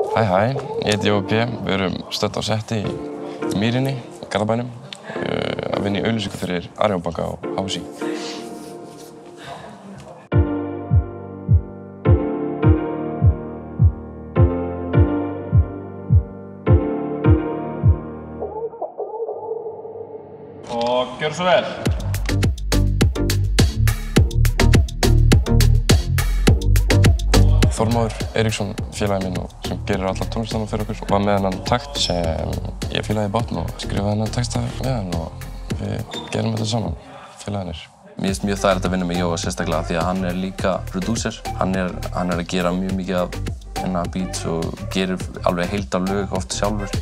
Hæ, ég heiti Jói P. Við erum stödd á setti í Mýrinni, í Garðabænum, að vinna í auglýsingu fyrir Arion banka og HSÍ. Og gjör svo vel. Þormóður Eiríksson, félagi minn sem gerir alla tónlistina fyrir okkur, var með hennan takt sem ég fílaði í botn og skrifaði hennan texta með hann og við gerum þetta saman, félagarnir. Mér finnst mjög þægilegt að vinna með Jóa sérstaklega því að hann er líka prodúser. Hann er að gera mjög mikið af beats og gerir alveg heilt af lög oft sjálfur.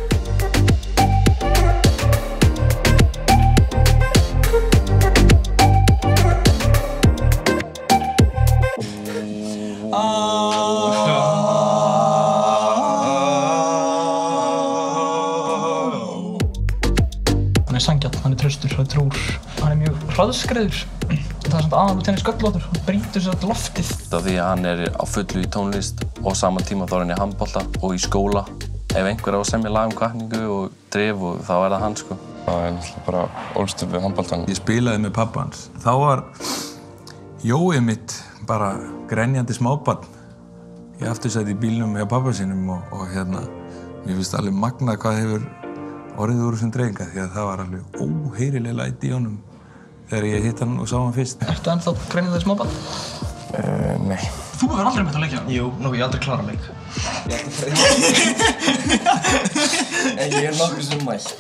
Hann er sanngjarn, hann er traustur, hann er trúr, hann er mjög hraðskreiður. Það er samt aðalur til henni sköllóttur, hann brýtur sér þetta loftið. Það er því að hann er á fullu í tónlist og saman tíma þá er hann í handbolta og í skóla. Ef einhver á að semja lag hvatningu og drif og þá er það hann sko. Það er náttúrulega bara ólst upp við handboltan. Ég spilaði með pabba hans. Þá var Jói mitt bara grenjandi smábarn í aftursæti í bílnum hjá pabba sínum og mér finnst alveg magnað hvað hefur orðið úr þessum drenga því að það var alveg óheyrileg læti í honum þegar ég hitt hann og sá hann fyrst. Ertu ennþá grenjandi smábarn? Nei. Þú hefur aldrei mætt að leikja? Jú, ég hef aldrei klárað leik. Ég ætti að freyja. En ég er nokkuð sem mætt.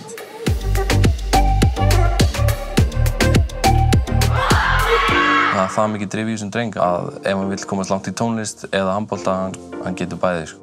Það er það mikið drif í þessum dreng að ef hann vill komast langt í tónlist eða handbolta, hann getur bæði sko.